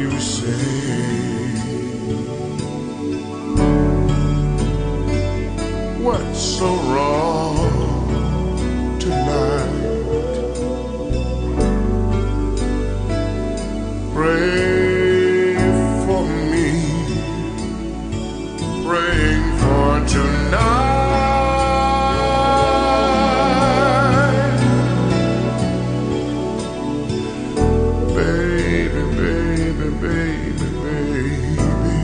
you say, what's so wrong tonight? Pray for me, praying for tonight. Baby, baby, baby, baby,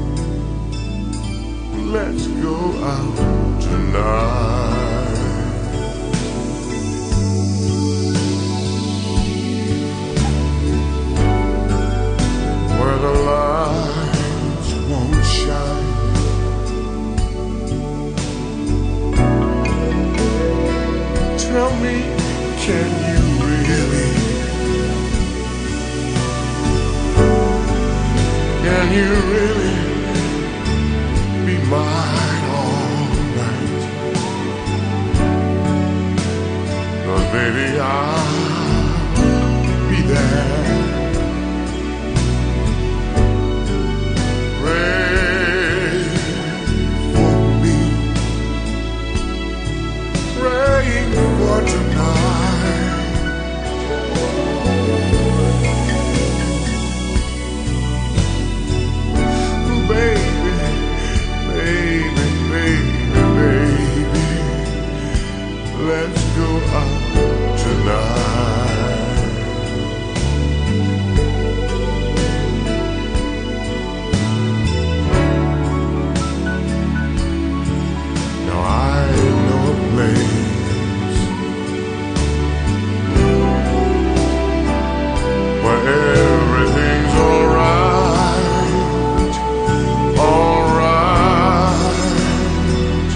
let's go out tonight. Where the lights won't shine, tell me, can you really, can you really be mine all night? 'Cause baby, I'll be there. Pray for me, praying for tonight. Baby, baby, baby, baby, let's go out tonight. Now I know a place where everything's alright, alright,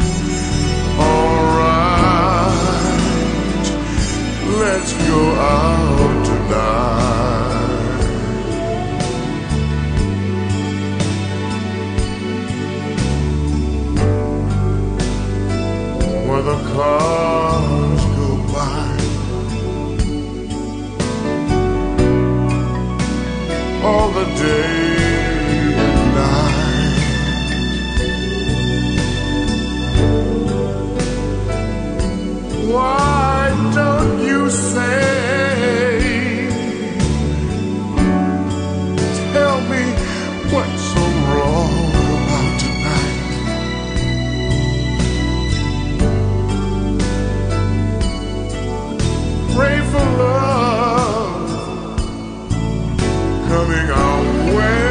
alright. Let's go out tonight. Where the cars go by, all the day and night. Why don't you say, tell me what's so wrong about tonight? Pray for love coming our way.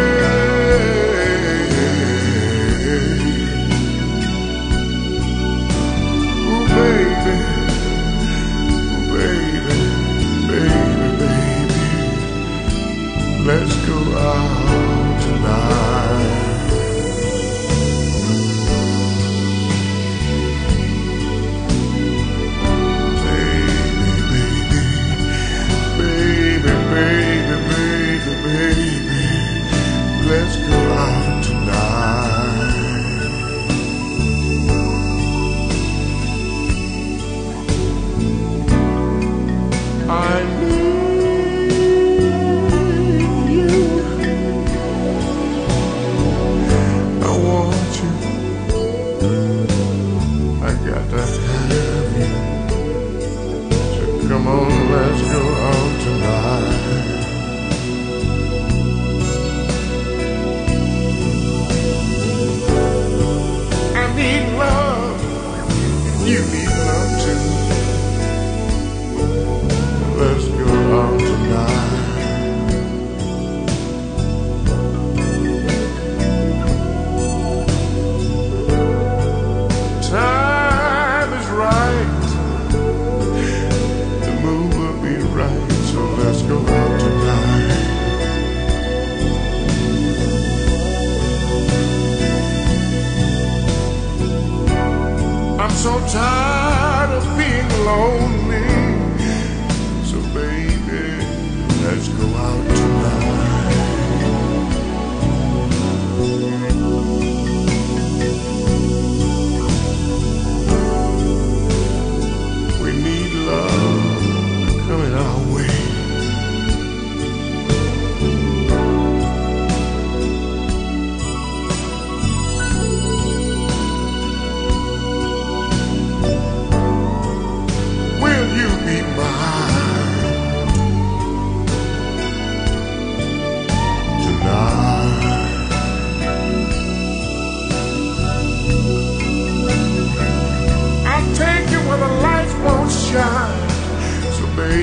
Ooh, baby, ooh, baby, baby, baby, let's go out tonight. Baby, baby, baby, let's go out tonight. I need you, I want you, I got to have you. So come on, let's go out tonight. I need love, you need love too. Let's go out tonight. Time is right, the moon will be right, so let's go out tonight. I'm so tired of being lonely, so baby, let's go out tonight. We need love coming our way.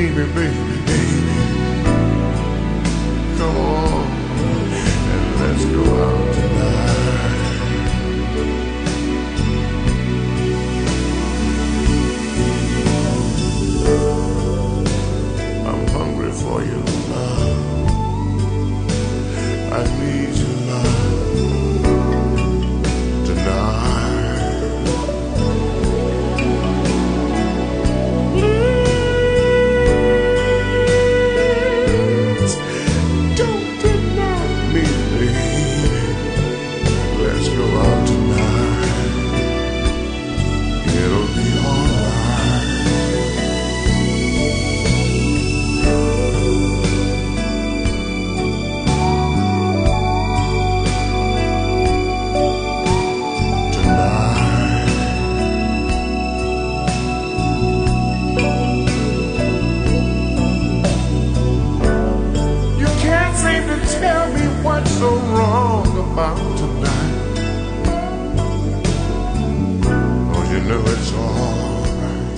baby, baby, baby. Come on and let's go out tonight. I'm hungry for your love. I need your love tonight. Please don't deny me, baby. Let's go out tonight. It'll be alright. Tell me what's so wrong about tonight. Oh, you know it's all right.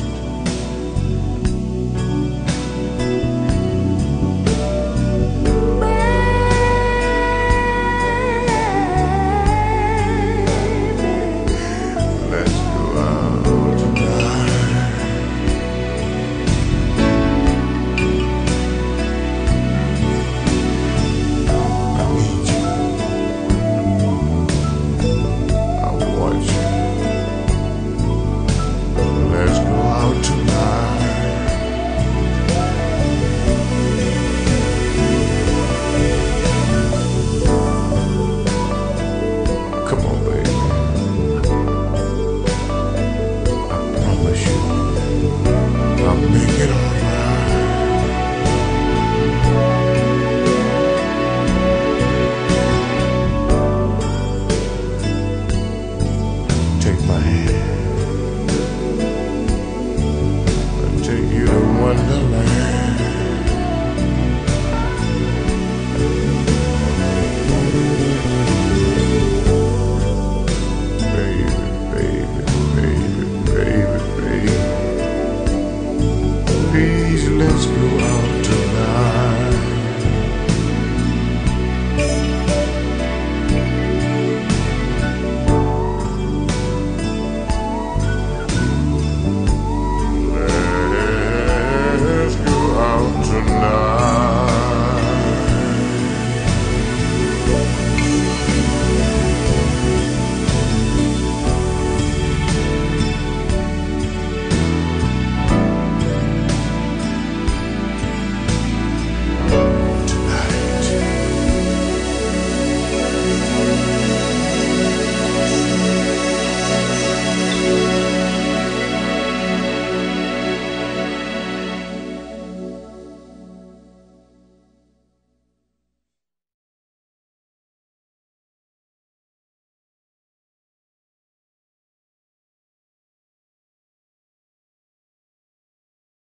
Baby, let's go out tonight. Let's go out tonight.